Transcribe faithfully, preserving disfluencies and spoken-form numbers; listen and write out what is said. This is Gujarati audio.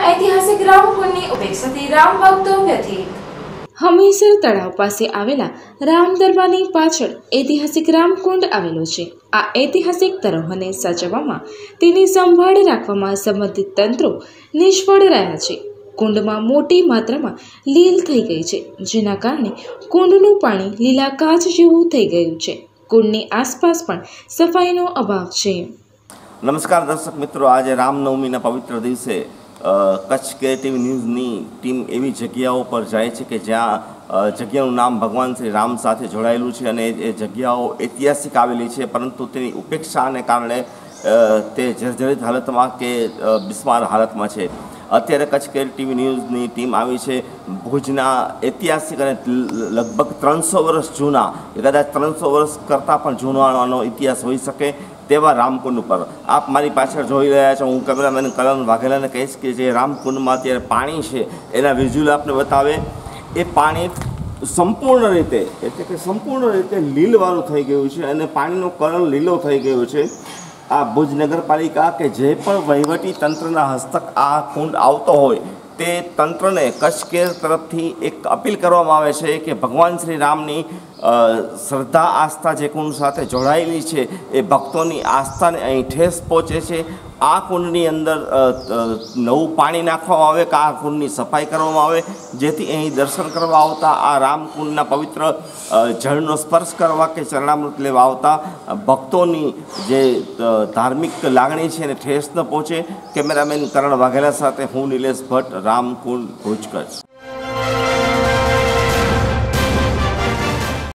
ઐતિહાસિક રામકુંડની ઉપેક્ષાથી રામ ભક્તો વ્યથિત। હમીરસર તળાવ પાસે આવેલા રામ દરબારની પાછળ ઐતિહાસિક રામકુંડ આવેલો છે। આ ઐતિહાસિક ધરોહરને સાચવવામાં, તેની સંભાળ રાખવામાં સંબંધિત તંત્રો નિષ્ફળ રહ્યા છે। કુંડમાં મોટી માત્રામાં લીલ થઈ ગઈ છે, જેના કારણે કુંડનું પાણી લીલા કાચ જેવું થઈ ગયું છે। કુંડની આસપાસ પણ સફાઈનો અભાવ છે। નમસ્કાર દર્શક મિત્રો, આજે રામનવમીના પવિત્ર દિવસે કચ્છ કે ટીવી ન્યૂઝની ટીમ એવી જગ્યાઓ પર જાય છે કે જ્યાં જગ્યાનું નામ ભગવાન શ્રી રામ સાથે જોડાયેલું છે અને એ જગ્યાઓ ઐતિહાસિક આવેલી છે, પરંતુ તેની ઉપેક્ષાને કારણે તે જર્જરિત હાલતમાં કે બિસ્માર હાલતમાં છે। અત્યારે કચ્છ કેર ટીવી ન્યૂઝની ટીમ આવી છે ભુજના ઐતિહાસિક અને લગભગ ત્રણસો વર્ષ જૂના, કદાચ ત્રણસો વર્ષ કરતાં પણ જૂનો ઇતિહાસ હોઈ શકે તેવા રામકુંડ ઉપર આપ મારી પાછળ જોઈ રહ્યા છો। હું કેમેરામેન કરણ વાઘેલાને કહીશ કે જે રામકુંડમાં અત્યારે પાણી છે એના વિઝ્યુઅલ આપને બતાવે। એ પાણી સંપૂર્ણ રીતે એટલે કે સંપૂર્ણ રીતે લીલવાળું થઈ ગયું છે અને પાણીનો કલર લીલો થઈ ગયો છે। આ ભુજ નગરપાલિકા કે જે પણ વહીવટી તંત્રના હસ્તક આ કુંડ આવતો હોય તે તંત્રને કચ્છ કેર તરફથી એક અપીલ કરવામાં આવે છે કે ભગવાન શ્રી રામની શ્રદ્ધા આસ્થા જે કુંડ સાથે જોડાયેલી છે એ ભક્તોની આસ્થાને અહીં ઠેસ પહોંચે છે। આ કુંડની અંદર નવું પાણી નાખવામાં આવે કે આ કુંડની સફાઈ કરવામાં આવે, જેથી અહીં દર્શન કરવા આવતા આ રામકુંડના પવિત્ર જળનો સ્પર્શ કરવા કે ચરણામૃત લેવા આવતા ભક્તોની જે ધાર્મિક લાગણી છે એને ઠેસ ન પહોંચે। કેમેરામેન કરણ વાઘેલા સાથે હું નિલેશ ભટ્ટ, રામકુંડ ભુજ કચ્છ।